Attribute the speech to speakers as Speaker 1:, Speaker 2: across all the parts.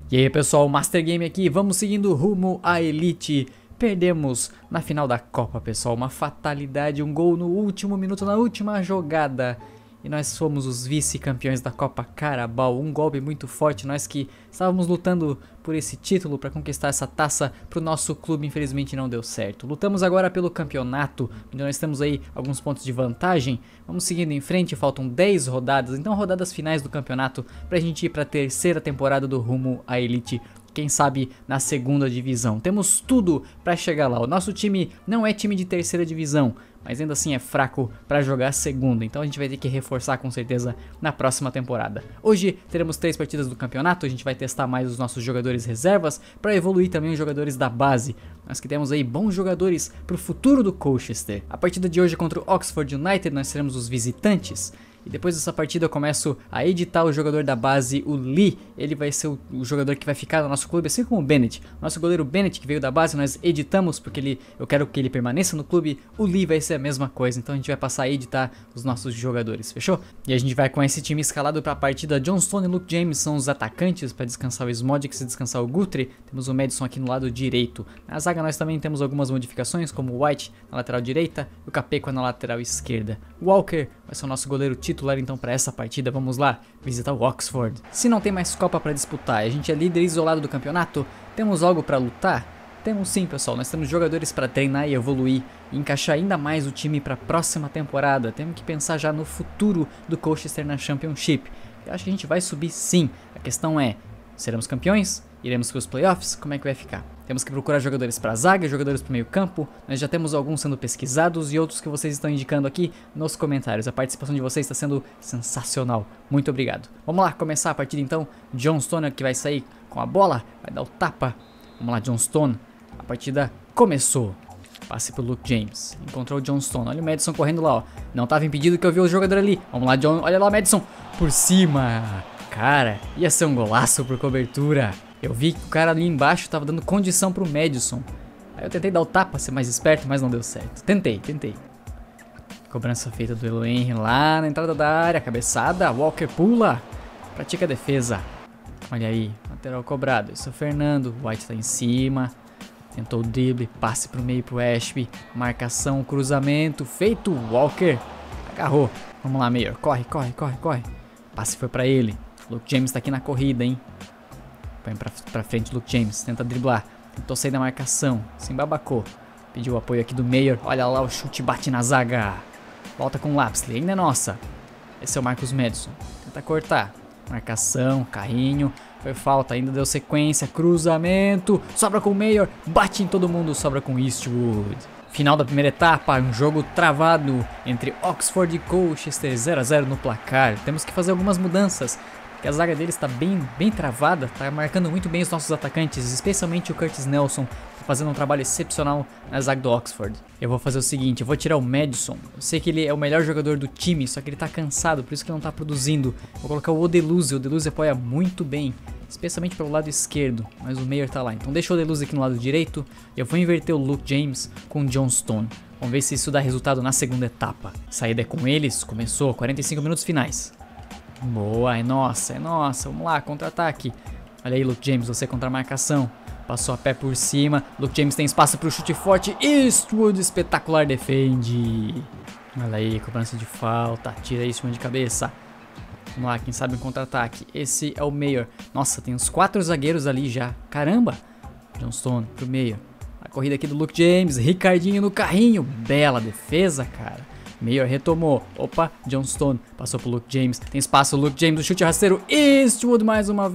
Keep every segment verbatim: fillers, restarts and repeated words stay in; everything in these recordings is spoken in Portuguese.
Speaker 1: E aí pessoal, Master Game aqui, vamos seguindo rumo à Elite. Perdemos na final da Copa, pessoal, uma fatalidade, um gol no último minuto, na última jogada. E nós fomos os vice-campeões da Copa Carabao, um golpe muito forte, nós que estávamos lutando por esse título, para conquistar essa taça para o nosso clube, infelizmente não deu certo. Lutamos agora pelo campeonato, onde nós temos aí alguns pontos de vantagem, vamos seguindo em frente, faltam dez rodadas, então rodadas finais do campeonato, para a gente ir para a terceira temporada do rumo à Elite. Quem sabe na segunda divisão. Temos tudo para chegar lá. O nosso time não é time de terceira divisão, mas ainda assim é fraco para jogar segunda. Então a gente vai ter que reforçar com certeza na próxima temporada. Hoje teremos três partidas do campeonato. A gente vai testar mais os nossos jogadores reservas para evoluir também os jogadores da base. Nós que temos aí bons jogadores para o futuro do Colchester. A partida de hoje é contra o Oxford United. Nós seremos os visitantes. E depois dessa partida eu começo a editar o jogador da base, o Lee. Ele vai ser o, o jogador que vai ficar no nosso clube, assim como o Bennett. Nosso goleiro Bennett, que veio da base, nós editamos porque ele, eu quero que ele permaneça no clube. O Lee vai ser a mesma coisa, então a gente vai passar a editar os nossos jogadores, fechou? E a gente vai com esse time escalado para a partida. John Stone e Luke James são os atacantes, para descansar o Smodix e descansar o Guthrie. Temos o Madison aqui no lado direito. Na zaga nós também temos algumas modificações, como o White na lateral direita e o Capeco na lateral esquerda. O Walker vai ser o nosso goleiro titular então para essa partida. Vamos lá visitar o Oxford. Se não tem mais Copa para disputar, a gente é líder isolado do campeonato, temos algo para lutar? Temos sim, pessoal. Nós temos jogadores para treinar e evoluir e encaixar ainda mais o time para a próxima temporada. Temos que pensar já no futuro do Colchester na Championship. Eu acho que a gente vai subir sim. A questão é, seremos campeões? Iremos para os playoffs? Como é que vai ficar? Temos que procurar jogadores para a zaga, jogadores para o meio campo. Nós já temos alguns sendo pesquisados e outros que vocês estão indicando aqui nos comentários. A participação de vocês está sendo sensacional. Muito obrigado. Vamos lá, começar a partida então. John Stone que vai sair com a bola, vai dar o tapa. Vamos lá, John Stone. A partida começou. Passe pro Luke James. Encontrou o John Stone. Olha o Madison correndo lá, ó. Não estava impedido que eu vi o jogador ali. Vamos lá, John. Olha lá, Madison. Por cima. Cara, ia ser um golaço por cobertura. Eu vi que o cara ali embaixo tava dando condição pro Madison. Aí eu tentei dar o tapa, ser mais esperto, mas não deu certo. Tentei, tentei. Cobrança feita do Elo Henry lá na entrada da área. Cabeçada, Walker pula. Pratica a defesa. Olha aí, lateral cobrado. Isso é o Fernando. White tá em cima. Tentou o drible, passe pro meio pro Ashby. Marcação, cruzamento. Feito, Walker. Agarrou. Vamos lá, Mayor. Corre, corre, corre, corre. Passe foi pra ele. Luke James tá aqui na corrida, hein. Põe pra, pra frente Luke James, tenta driblar. Tentou sair da marcação, se embabacou. Pediu o apoio aqui do Mayor. Olha lá o chute, bate na zaga. Volta com o Lapsley, ainda é nossa. Esse é o Marcus Madison. Tenta cortar. Marcação, carrinho. Foi falta, ainda deu sequência. Cruzamento. Sobra com o Mayor. Bate em todo mundo, sobra com Eastwood. Final da primeira etapa, um jogo travado entre Oxford e Colchester, zero a zero no placar. Temos que fazer algumas mudanças. Que a zaga deles está bem, bem travada, está marcando muito bem os nossos atacantes, especialmente o Curtis Nelson, tá fazendo um trabalho excepcional na zaga do Oxford. Eu vou fazer o seguinte, eu vou tirar o Madison, eu sei que ele é o melhor jogador do time, só que ele está cansado, por isso que ele não está produzindo. Vou colocar o Odeluse, o Odeluse apoia muito bem, especialmente pelo lado esquerdo, mas o Mayor tá lá. Então deixa o Odeluse aqui no lado direito, e eu vou inverter o Luke James com o John Stone. Vamos ver se isso dá resultado na segunda etapa. Saída é com eles, começou, quarenta e cinco minutos finais. Boa, é nossa, é nossa, vamos lá, contra-ataque. Olha aí, Luke James, você contra a marcação. Passou a pé por cima, Luke James tem espaço para o chute forte. Eastwood, espetacular, defende. Olha aí, cobrança de falta, tira isso de cabeça. Vamos lá, quem sabe um contra-ataque. Esse é o Mayor. Nossa, tem uns quatro zagueiros ali já, caramba. John Stone pro Mayor. A corrida aqui do Luke James, Ricardinho no carrinho. Bela defesa, cara. Mayor retomou, opa, John Stone, passou pro Luke James, tem espaço, Luke James, o chute rasteiro, Eastwood mais uma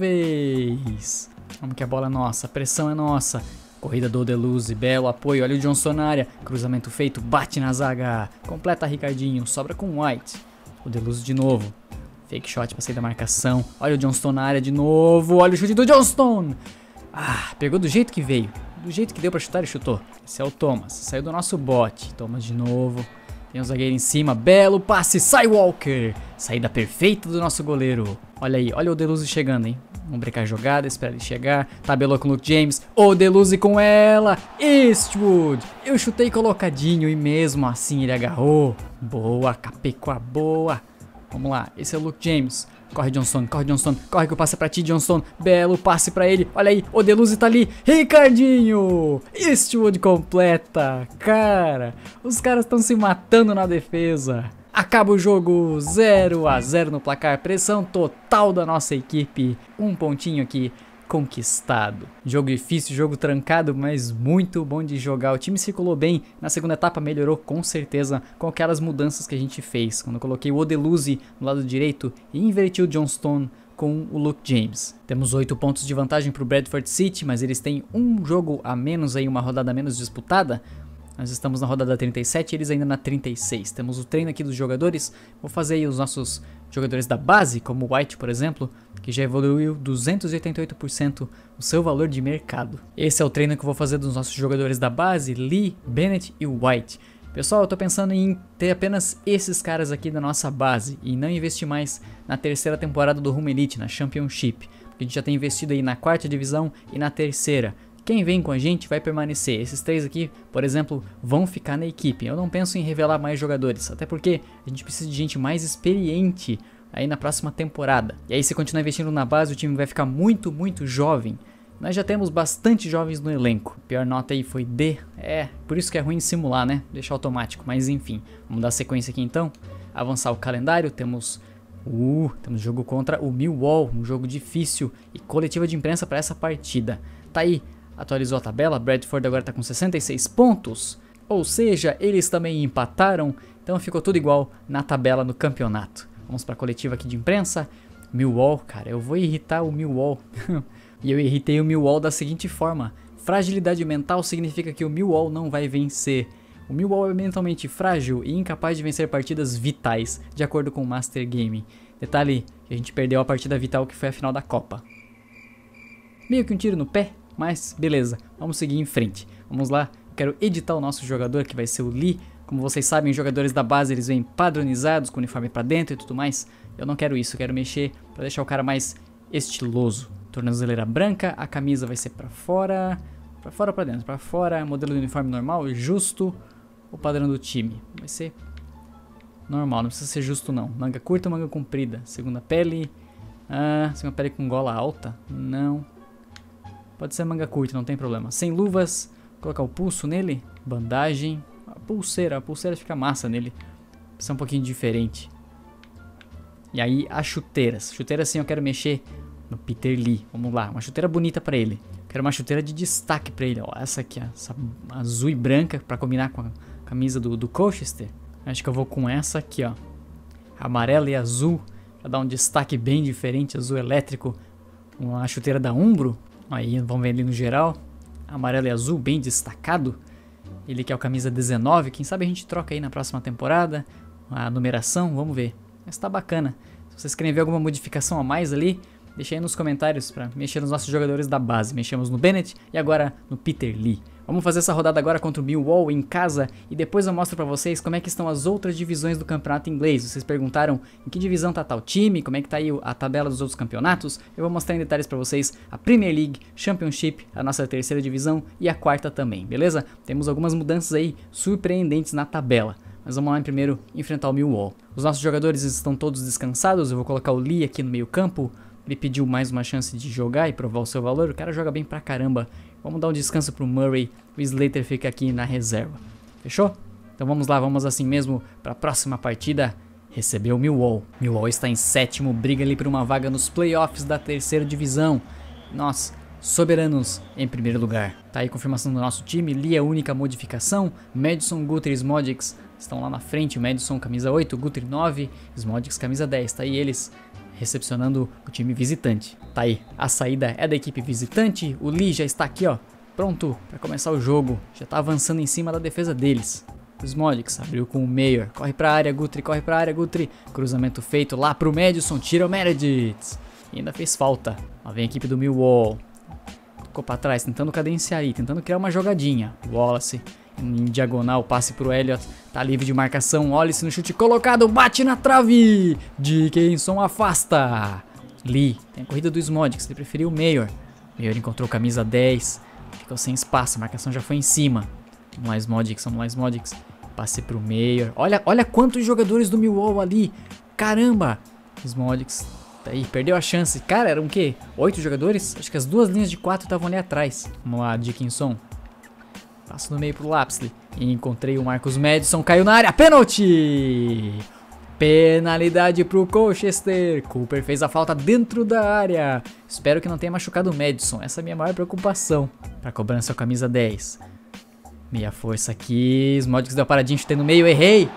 Speaker 1: vez. Vamos que a bola é nossa, a pressão é nossa. Corrida do Odeluse, belo apoio, olha o John Stone na área, cruzamento feito, bate na zaga, completa Ricardinho, sobra com White. Odeluse de novo, fake shot pra sair da marcação, olha o John Stone na área de novo, olha o chute do John Stone. Ah, pegou do jeito que veio, do jeito que deu pra chutar e chutou. Esse é o Thomas, saiu do nosso bote, Thomas de novo. Tem um zagueiro em cima, belo passe, sai Walker. Saída perfeita do nosso goleiro. Olha aí, olha o Odeluse chegando, hein. Vamos brecar a jogada, espera ele chegar. Tabelou com o Luke James, Odeluse com ela. Eastwood, eu chutei colocadinho e mesmo assim ele agarrou. Boa, Capecoa, boa. Vamos lá, esse é o Luke James. Corre, Johnson, corre, Johnson, corre que o passe é pra ti, Johnson. Belo passe pra ele, olha aí, o Deleuze tá ali. Ricardinho, Eastwood completa. Cara, os caras estão se matando na defesa. Acaba o jogo, zero a zero no placar, pressão total da nossa equipe. Um pontinho aqui conquistado. Jogo difícil, jogo trancado, mas muito bom de jogar. O time circulou bem, na segunda etapa melhorou com certeza com aquelas mudanças que a gente fez. Quando eu coloquei o Odeluse no lado direito e inverti o Johnstone com o Luke James. Temos oito pontos de vantagem para o Bradford City, mas eles têm um jogo a menos aí, uma rodada a menos disputada. Nós estamos na rodada trinta e sete e eles ainda na trinta e seis. Temos o treino aqui dos jogadores. Vou fazer aí os nossos jogadores da base, como o White, por exemplo, que já evoluiu duzentos e oitenta e oito por cento o seu valor de mercado. Esse é o treino que eu vou fazer dos nossos jogadores da base, Lee, Bennett e White. Pessoal, eu tô pensando em ter apenas esses caras aqui da nossa base e não investir mais na terceira temporada do Rumo Elite, na Championship. Porque a gente já tem investido aí na quarta divisão e na terceira. Quem vem com a gente vai permanecer. Esses três aqui, por exemplo, vão ficar na equipe. Eu não penso em revelar mais jogadores, até porque a gente precisa de gente mais experiente aí na próxima temporada. E aí, se continuar investindo na base, o time vai ficar muito, muito jovem. Nós já temos bastante jovens no elenco. A pior nota aí foi D. É, por isso que é ruim simular, né? Deixar automático, mas enfim. Vamos dar sequência aqui então. Avançar o calendário, temos... Uh, temos jogo contra o Millwall, um jogo difícil e coletiva de imprensa para essa partida. Tá aí. Atualizou a tabela, Bradford agora está com sessenta e seis pontos, ou seja, eles também empataram, então ficou tudo igual na tabela no campeonato. Vamos para a coletiva aqui de imprensa. Millwall, cara, eu vou irritar o Millwall. E eu irritei o Millwall da seguinte forma: fragilidade mental significa que o Millwall não vai vencer. O Millwall é mentalmente frágil e incapaz de vencer partidas vitais, de acordo com o Master Game. Detalhe que a gente perdeu a partida vital que foi a final da Copa. Meio que um tiro no pé. Mas beleza, vamos seguir em frente. Vamos lá, quero editar o nosso jogador, que vai ser o Lee. Como vocês sabem, os jogadores da base eles vêm padronizados, com uniforme pra dentro e tudo mais. Eu não quero isso, eu quero mexer pra deixar o cara mais estiloso. Tornozeleira branca, a camisa vai ser pra fora. Pra fora ou pra dentro? Pra fora, modelo de uniforme normal, justo. O padrão do time vai ser normal, não precisa ser justo não. Manga curta, manga comprida. Segunda pele. Ah, segunda pele com gola alta? Não. Pode ser manga curta, não tem problema. Sem luvas, colocar o pulso nele, bandagem, a pulseira, a pulseira fica massa nele. Precisa um pouquinho diferente. E aí as chuteiras, chuteiras sim eu quero mexer no Peter Lee, vamos lá, uma chuteira bonita pra ele. Quero uma chuteira de destaque pra ele, ó, essa aqui, ó, essa azul e branca pra combinar com a camisa do, do Colchester. Acho que eu vou com essa aqui, ó, amarela e azul, pra dar um destaque bem diferente, azul elétrico. Uma chuteira da Umbro. Aí vamos ver ali no geral, amarelo e azul bem destacado. Ele que é o camisa dezenove, quem sabe a gente troca aí na próxima temporada a numeração, vamos ver. Mas tá bacana. Se vocês querem ver alguma modificação a mais ali, deixa aí nos comentários para mexer nos nossos jogadores da base. Mexemos no Bennett e agora no Peter Lee. Vamos fazer essa rodada agora contra o Millwall em casa e depois eu mostro pra vocês como é que estão as outras divisões do campeonato inglês. Vocês perguntaram em que divisão tá tal time, como é que tá aí a tabela dos outros campeonatos. Eu vou mostrar em detalhes pra vocês a Premier League, Championship, a nossa terceira divisão e a quarta também, beleza? Temos algumas mudanças aí surpreendentes na tabela. Mas vamos lá primeiro enfrentar o Millwall. Os nossos jogadores estão todos descansados, eu vou colocar o Lee aqui no meio campo. Ele pediu mais uma chance de jogar e provar o seu valor, o cara joga bem pra caramba. Vamos dar um descanso pro Murray, o Slater fica aqui na reserva. Fechou? Então vamos lá, vamos assim mesmo para a próxima partida. Receber o Millwall. Millwall está em sétimo, briga ali por uma vaga nos playoffs da terceira divisão. Nós, soberanos em primeiro lugar. Tá aí a confirmação do nosso time, Lee é a única modificação. Madison, Guthrie e Smodix estão lá na frente. O Madison camisa oito, Guthrie nove, Smodix camisa dez. Tá aí eles recepcionando o time visitante. Tá aí, a saída é da equipe visitante. O Lee já está aqui, ó, pronto para começar o jogo. Já tá avançando em cima da defesa deles. O Smodix abriu com o Mayer. Corre pra área, Guthrie, corre pra área, Guthrie. Cruzamento feito lá pro Madison, tira o Meredith. E ainda fez falta. Lá vem a equipe do Millwall. Ficou pra trás, tentando cadenciar aí, tentando criar uma jogadinha. Wallace em diagonal, passe pro Elliott. Tá livre de marcação, Wallace no chute colocado, bate na trave. Dickinson afasta. Lee, tem a corrida do Smodix, ele preferiu o Mayer. Mayer encontrou camisa dez. Ficou sem espaço, a marcação já foi em cima. Vamos lá, Smodix, vamos lá, Smodix. Passe pro Mayer. Olha, olha quantos jogadores do Millwall ali. Caramba! Smolix, tá aí, perdeu a chance. Cara, eram o quê? Oito jogadores? Acho que as duas linhas de quatro estavam ali atrás. Vamos lá, Dickinson. Passo no meio pro Lapsley. E encontrei o Marcus Madison, caiu na área. Pênalti! Penalidade pro Colchester. Cooper fez a falta dentro da área. Espero que não tenha machucado o Madison. Essa é a minha maior preocupação. Pra cobrança a camisa dez. Meia força aqui. Smolix deu paradinho, chutei no meio, errei.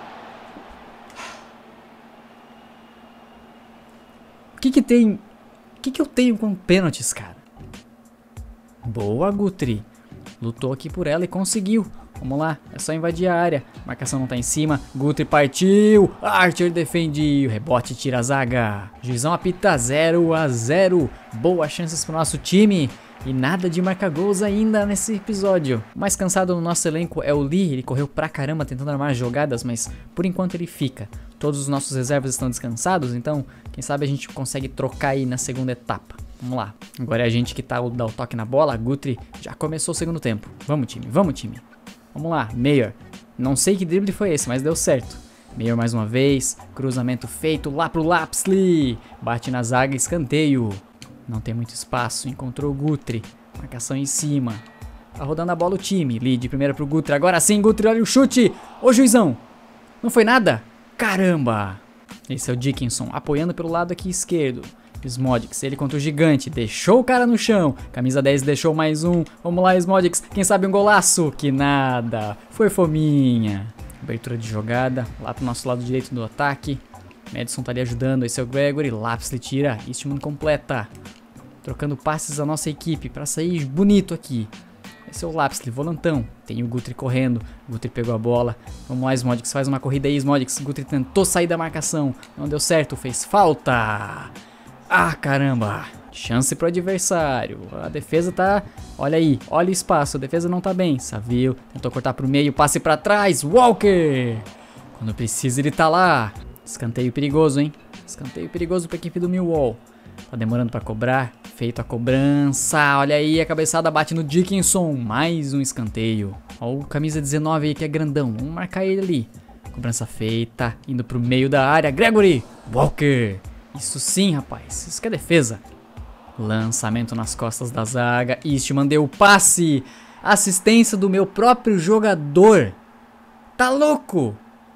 Speaker 1: O que que tem... O que que eu tenho com pênaltis, cara? Boa, Guthrie. Lutou aqui por ela e conseguiu. Vamos lá, é só invadir a área. Marcação não tá em cima. Guthrie partiu. Archer defende. O rebote tira a zaga. Juizão apita zero a zero. Boas chances pro nosso time. E nada de marcar gols ainda nesse episódio. O mais cansado no nosso elenco é o Lee. Ele correu pra caramba tentando armar jogadas, mas por enquanto ele fica. Todos os nossos reservas estão descansados, então quem sabe a gente consegue trocar aí na segunda etapa. Vamos lá. Agora é a gente que tá dá o toque na bola. A Guthrie já começou o segundo tempo. Vamos, time. Vamos, time. Vamos lá. Mayer. Não sei que drible foi esse, mas deu certo. Mayer mais uma vez. Cruzamento feito lá pro Lapsley. Bate na zaga, escanteio. Não tem muito espaço. Encontrou o Guthrie. Marcação em cima. Tá rodando a bola o time. Lee de primeira pro Guthrie. Agora sim, Guthrie. Olha o chute. Ô, juizão. Não foi nada? Caramba. Esse é o Dickinson. Apoiando pelo lado aqui esquerdo. Smolix, ele contra o gigante, deixou o cara no chão. Camisa dez deixou mais um. Vamos lá, Smolix, quem sabe um golaço? Que nada, foi fominha. Abertura de jogada, lá pro nosso lado direito do ataque. Madison tá ali ajudando, esse é o Gregory. Lapsley tira, Eastman completa. Trocando passes a nossa equipe pra sair bonito aqui. Esse é o Lapsley, volantão. Tem o Guthrie correndo. O Guthrie pegou a bola. Vamos lá, Smolix, faz uma corrida aí, Smolix. Guthrie tentou sair da marcação. Não deu certo, fez falta. Ah, caramba. Chance pro adversário. A defesa tá... Olha aí, olha o espaço. A defesa não tá bem. Saville tentou cortar pro meio, passe pra trás. Walker. Quando precisa ele tá lá. Escanteio perigoso, hein? Escanteio perigoso pra equipe do Millwall. Tá demorando pra cobrar. Feito a cobrança. Olha aí, a cabeçada bate no Dickinson. Mais um escanteio. Ó o camisa dezenove aí que é grandão. Vamos marcar ele ali. Cobrança feita. Indo pro meio da área. Gregory. Walker. Isso sim, rapaz. Isso que é defesa. Lançamento nas costas da zaga. Eastman deu o passe. Assistência do meu próprio jogador. Tá louco?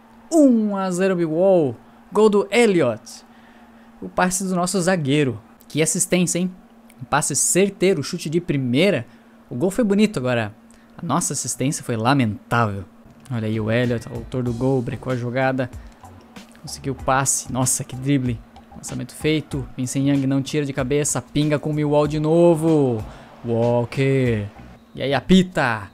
Speaker 1: um a zero Millwall. Gol do Elliott. O passe do nosso zagueiro. Que assistência, hein? Um passe certeiro, chute de primeira. O gol foi bonito agora. A nossa assistência foi lamentável. Olha aí o Elliott, autor do gol, brecou a jogada. Conseguiu o passe. Nossa, que drible. Lançamento feito. Vincent Young não tira de cabeça. Pinga com o Millwall de novo. Walker. E aí apita.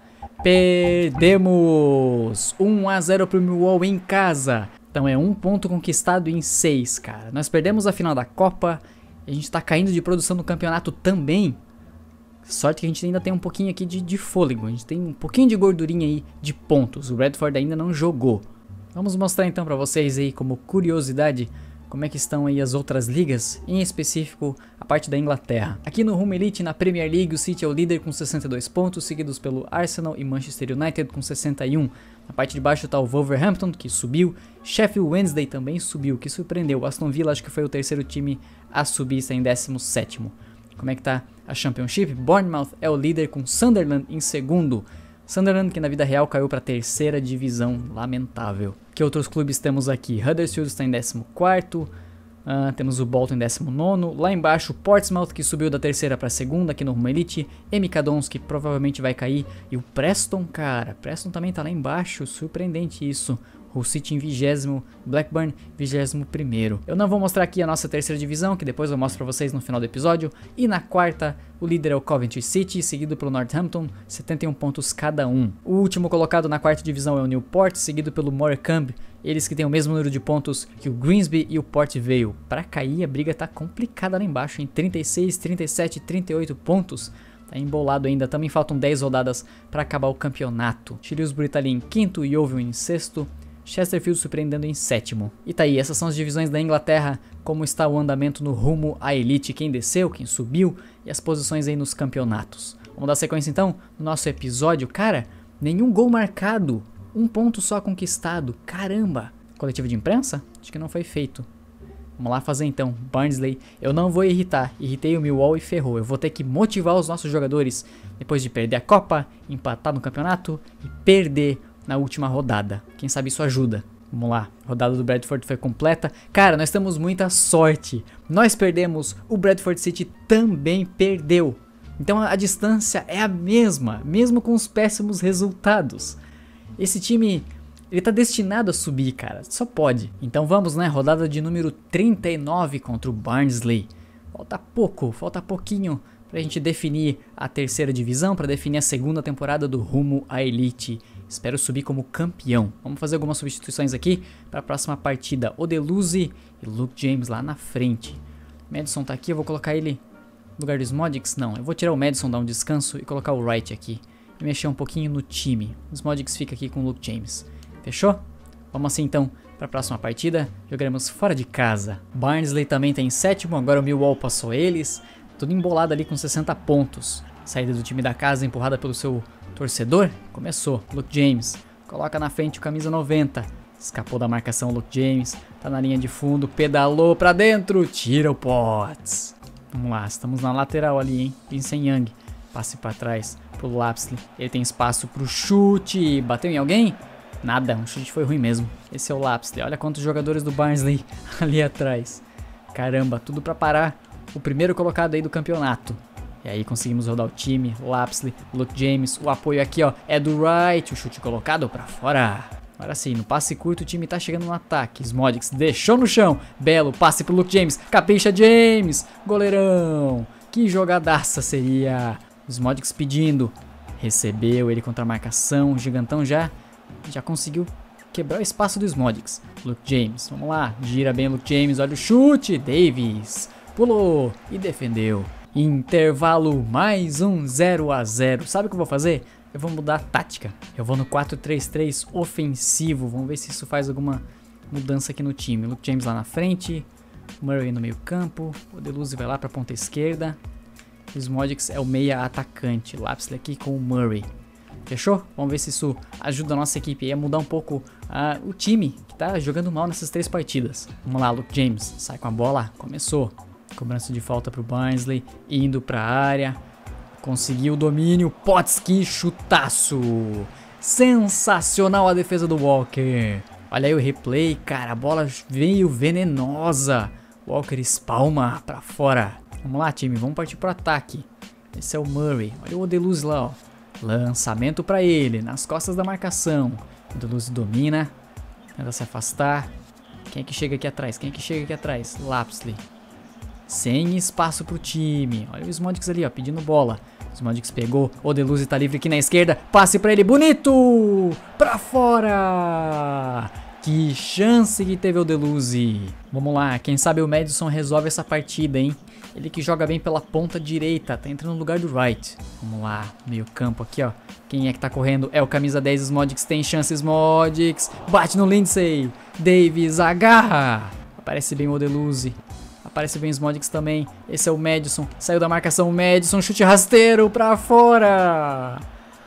Speaker 1: Perdemos. um a zero pro Millwall em casa. Então é um ponto conquistado em seis, cara. Nós perdemos a final da Copa. E a gente tá caindo de produção no campeonato também. Sorte que a gente ainda tem um pouquinho aqui de, de fôlego. A gente tem um pouquinho de gordurinha aí de pontos. O Redford ainda não jogou. Vamos mostrar então pra vocês aí como curiosidade como é que estão aí as outras ligas, em específico a parte da Inglaterra. Aqui no Rumo Elite, na Premier League, o City é o líder com sessenta e dois pontos, seguidos pelo Arsenal e Manchester United com sessenta e um. Na parte de baixo está o Wolverhampton, que subiu, Sheffield Wednesday também subiu, que surpreendeu. Aston Villa acho que foi o terceiro time a subir, está em décimo sétimo. Como é que tá a Championship? Bournemouth é o líder com Sunderland em segundo. Sunderland que na vida real caiu para a terceira divisão, lamentável. Que outros clubes temos aqui? Huddersfield está em décimo quarto, uh, temos o Bolton em décimo nono, lá embaixo Portsmouth que subiu da terceira para a segunda aqui no Rumo Elite, M K Dons que provavelmente vai cair, e o Preston, cara, Preston também tá lá embaixo, surpreendente isso. Hull City em vigésimo, Blackburn vigésimo primeiro. Eu não vou mostrar aqui a nossa terceira divisão, que depois eu mostro pra vocês no final do episódio. E na quarta, o líder é o Coventry City, seguido pelo Northampton, setenta e um pontos cada um. O último colocado na quarta divisão é o Newport, seguido pelo Morecambe, eles que têm o mesmo número de pontos que o Grimsby e o Port Vale. Pra cair, a briga tá complicada lá embaixo, em trinta e seis, trinta e sete, trinta e oito pontos. Tá embolado ainda, também faltam dez rodadas para acabar o campeonato. Shrewsbury tá ali em quinto, Yeovil em sexto. Chesterfield surpreendendo em sétimo. E tá aí, essas são as divisões da Inglaterra, como está o andamento no rumo à elite, quem desceu, quem subiu e as posições aí nos campeonatos. Vamos dar sequência então no nosso episódio. Cara, nenhum gol marcado, um ponto só conquistado, caramba. Coletivo de imprensa? Acho que não foi feito. Vamos lá fazer então. Barnsley, eu não vou irritar. Irritei o Millwall e ferrou. Eu vou ter que motivar os nossos jogadores depois de perder a Copa, empatar no campeonato e perder na última rodada. Quem sabe isso ajuda. Vamos lá, a rodada do Bradford foi completa. Cara, nós temos muita sorte. Nós perdemos, o Bradford City também perdeu. Então a distância é a mesma, mesmo com os péssimos resultados. Esse time, ele tá destinado a subir, cara, só pode. Então vamos, né, rodada de número trinta e nove contra o Barnsley. Falta pouco, falta pouquinho pra gente definir a terceira divisão, pra definir a segunda temporada do Rumo à Elite. Espero subir como campeão. Vamos fazer algumas substituições aqui para a próxima partida. Odeluse e Luke James lá na frente. Madison tá aqui, eu vou colocar ele no lugar do Smodics? Não, eu vou tirar o Madison, dar um descanso e colocar o Wright aqui. E mexer um pouquinho no time. O Smodics fica aqui com o Luke James. Fechou? Vamos assim então para a próxima partida. Jogaremos fora de casa. Barnsley também tá em sétimo, agora o Millwall passou eles. Tudo embolado ali com sessenta pontos. Saída do time da casa empurrada pelo seu torcedor. Começou. Luke James. Coloca na frente o camisa noventa. Escapou da marcação o Luke James. Tá na linha de fundo. Pedalou pra dentro. Tira o Potts. Vamos lá. Estamos na lateral ali, hein? Vincent Young. Passe pra trás pro Lapsley. Ele tem espaço pro chute. Bateu em alguém? Nada. Um chute foi ruim mesmo. Esse é o Lapsley. Olha quantos jogadores do Barnsley ali atrás. Caramba. Tudo pra parar o primeiro colocado aí do campeonato. E aí conseguimos rodar o time, Lapsley, Luke James, o apoio aqui ó, é do Wright, o chute colocado pra fora. Agora sim, no passe curto o time tá chegando no ataque, Smodics deixou no chão, belo passe pro Luke James, capricha James, goleirão, que jogadaça seria. Smodics pedindo, recebeu ele contra a marcação, o gigantão já, já conseguiu quebrar o espaço do Smodics. Luke James, vamos lá, gira bem o Luke James, olha o chute, Davis, pulou e defendeu. Intervalo, mais um zero a zero. Sabe o que eu vou fazer? Eu vou mudar a tática. Eu vou no quatro três três ofensivo. Vamos ver se isso faz alguma mudança aqui no time. Luke James lá na frente. Murray no meio campo. O Deluse vai lá para a ponta esquerda. O Smodics é o meia atacante. Lapsley aqui com o Murray. Fechou? Vamos ver se isso ajuda a nossa equipe a mudar um pouco uh, o time que tá jogando mal nessas três partidas. Vamos lá, Luke James. Sai com a bola. Começou. Cobrança de falta pro Barnsley, indo pra área, conseguiu o domínio, Potts, que chutaço, sensacional a defesa do Walker, olha aí o replay, cara, a bola veio venenosa, Walker espalma pra fora, vamos lá time, vamos partir pro ataque, esse é o Murray, olha o Odeluse lá ó, lançamento pra ele, nas costas da marcação, o Odeluse domina, tenta se afastar, quem é que chega aqui atrás, quem é que chega aqui atrás, Lapsley. Sem espaço pro time. Olha o Smodics ali, ó, pedindo bola. O Smodics pegou. O Deluse tá livre aqui na esquerda. Passe pra ele, bonito! Pra fora! Que chance que teve o Deluse. Vamos lá, quem sabe o Madison resolve essa partida, hein? Ele que joga bem pela ponta direita. Tá entrando no lugar do Wright. Vamos lá, meio campo aqui, ó. Quem é que tá correndo? É o camisa dez, Smodics. Tem chance, Smodics. Bate no Lindsay. Davis agarra. Aparece bem o Deluse. Aparece bem os Smodics também. Esse é o Madison. Saiu da marcação o Madison. Chute rasteiro pra fora.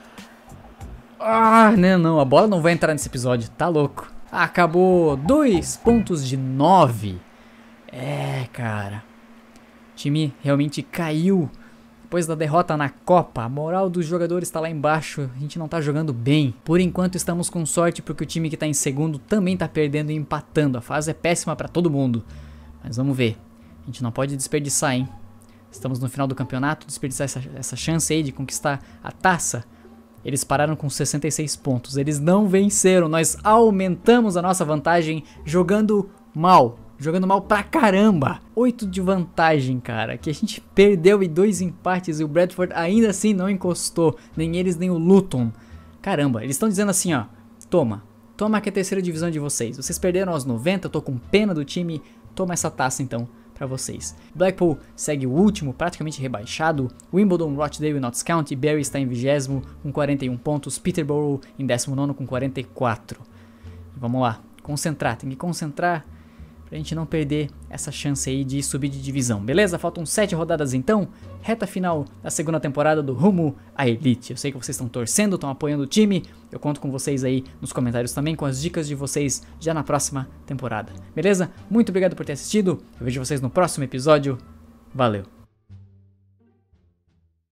Speaker 1: Ah, não, não. A bola não vai entrar nesse episódio. Tá louco. Acabou. Dois pontos de nove. É, cara. O time realmente caiu. Depois da derrota na Copa. A moral dos jogadores tá lá embaixo. A gente não tá jogando bem. Por enquanto estamos com sorte porque o time que tá em segundo também tá perdendo e empatando. A fase é péssima pra todo mundo. Mas vamos ver. A gente não pode desperdiçar, hein? Estamos no final do campeonato, desperdiçar essa, essa chance aí de conquistar a taça. Eles pararam com sessenta e seis pontos, eles não venceram, nós aumentamos a nossa vantagem jogando mal. Jogando mal pra caramba. oito de vantagem, cara, que a gente perdeu em dois empates e o Bradford ainda assim não encostou. Nem eles, nem o Luton. Caramba, eles estão dizendo assim, ó. Toma, toma que é a terceira divisão de vocês. Vocês perderam aos noventa, eu tô com pena do time. Toma essa taça então pra vocês. Blackpool segue o último, praticamente rebaixado. Wimbledon, Rochdale e Notts County. Bury está em vigésimo com quarenta e um pontos. Peterborough em décimo nono com quarenta e quatro. Vamos lá, concentrar, tem que concentrar pra gente não perder essa chance aí de subir de divisão, beleza? Faltam sete rodadas então, reta final da segunda temporada do Rumo à Elite. Eu sei que vocês estão torcendo, estão apoiando o time, eu conto com vocês aí nos comentários também, com as dicas de vocês já na próxima temporada, beleza? Muito obrigado por ter assistido, eu vejo vocês no próximo episódio, valeu!